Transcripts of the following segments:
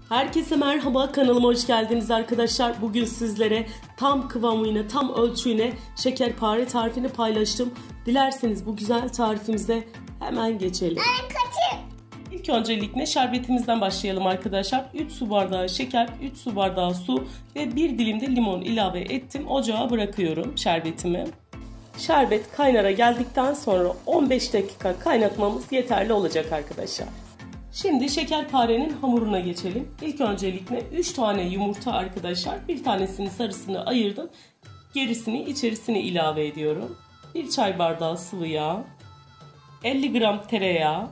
Herkese merhaba, kanalıma hoş geldiniz arkadaşlar. Bugün sizlere tam kıvamıyla, tam ölçüyle şekerpare tarifini paylaştım. Dilerseniz bu güzel tarifimize hemen geçelim. İlk öncelikle şerbetimizden başlayalım arkadaşlar. 3 su bardağı şeker, 3 su bardağı su ve 1 dilim de limon ilave ettim. Ocağa bırakıyorum şerbetimi. Şerbet kaynara geldikten sonra 15 dakika kaynatmamız yeterli olacak arkadaşlar. Şimdi şekerparenin hamuruna geçelim. İlk öncelikle 3 tane yumurta arkadaşlar. Bir tanesinin sarısını ayırdım. Gerisini içerisine ilave ediyorum. 1 çay bardağı sıvı yağ. 50 gram tereyağı.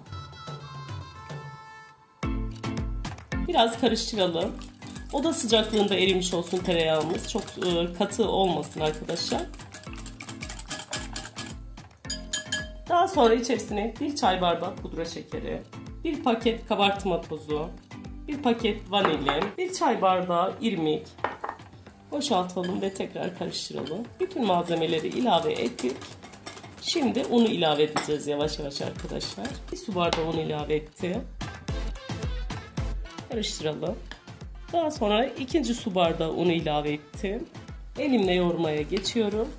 Biraz karıştıralım. Oda sıcaklığında erimiş olsun tereyağımız. Çok katı olmasın arkadaşlar. Daha sonra içerisine 1 çay bardağı pudra şekeri, 1 paket kabartma tozu, 1 paket vanilin, 1 çay bardağı irmik. Boşaltalım ve tekrar karıştıralım. Bütün malzemeleri ilave ettik. Şimdi unu ilave edeceğiz yavaş yavaş arkadaşlar. 1 su bardağı un ilave ettim. Karıştıralım. Daha sonra 2. su bardağı unu ilave ettim. Elimle yoğurmaya geçiyorum.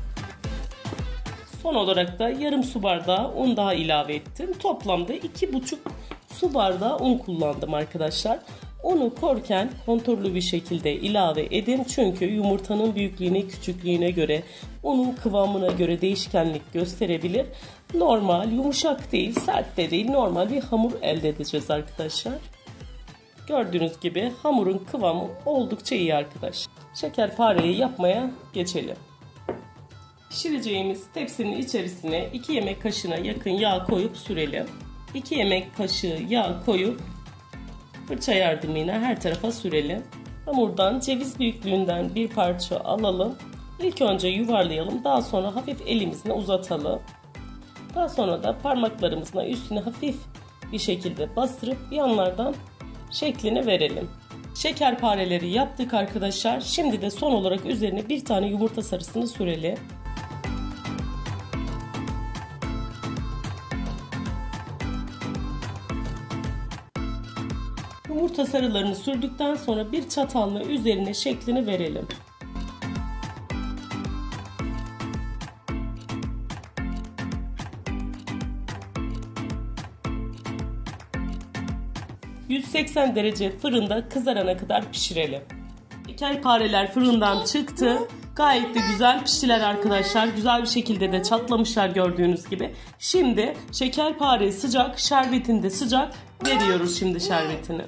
Son olarak da yarım su bardağı un daha ilave ettim. Toplamda 2,5 su bardağı un kullandım arkadaşlar. Unu korken kontrollü bir şekilde ilave edin. Çünkü yumurtanın büyüklüğüne, küçüklüğüne göre, unun kıvamına göre değişkenlik gösterebilir. Normal, yumuşak değil, sert de değil, normal bir hamur elde edeceğiz arkadaşlar. Gördüğünüz gibi hamurun kıvamı oldukça iyi arkadaşlar. Şekerpareyi yapmaya geçelim. Pişireceğimiz tepsinin içerisine 2 yemek kaşığına yakın yağ koyup sürelim. 2 yemek kaşığı yağ koyup fırça yardımıyla her tarafa sürelim. Hamurdan ceviz büyüklüğünden bir parça alalım. İlk önce yuvarlayalım. Daha sonra hafif elimizle uzatalım. Daha sonra da parmaklarımızla üstüne hafif bir şekilde bastırıp yanlardan şeklini verelim. Şekerpareleri yaptık arkadaşlar. Şimdi de son olarak üzerine bir tane yumurta sarısını sürelim. Yumurta sarılarını sürdükten sonra bir çatalla üzerine şeklini verelim. ...180 derece fırında kızarana kadar pişirelim. Şekerpareler fırından çıktı. Gayet de güzel piştiler arkadaşlar. Güzel bir şekilde de çatlamışlar gördüğünüz gibi. Şimdi şekerpare sıcak, şerbetini de sıcak. Veriyoruz şimdi şerbetini.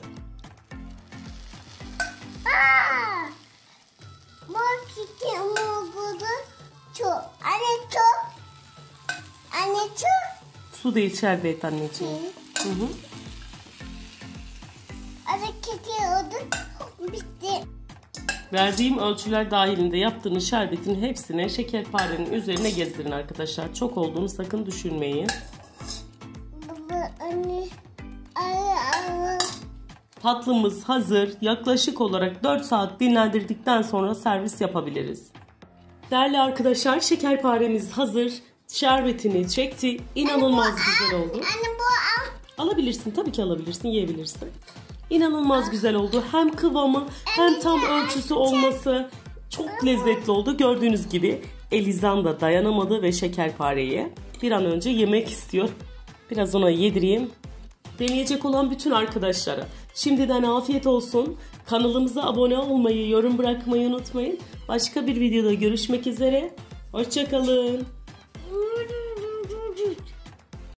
Su değil, şerbet anneciğim. Hı. Verdiğim ölçüler dahilinde yaptığınız şerbetin hepsini şekerparenin üzerine gezdirin arkadaşlar. Çok olduğunu sakın düşünmeyin. Tatlımız hazır. Yaklaşık olarak 4 saat dinlendirdikten sonra servis yapabiliriz. Değerli arkadaşlar, şekerparemiz hazır. Şerbetini çekti. İnanılmaz güzel oldu. Alabilirsin, tabii ki alabilirsin, yiyebilirsin. İnanılmaz güzel oldu. Hem kıvamı hem tam ölçüsü olması çok lezzetli oldu. Gördüğünüz gibi Elizan da dayanamadı ve şekerpareyi bir an önce yemek istiyor. Biraz ona yedireyim. Deneyecek olan bütün arkadaşlara şimdiden afiyet olsun. Kanalımıza abone olmayı, yorum bırakmayı unutmayın. Başka bir videoda görüşmek üzere. Hoşça kalın.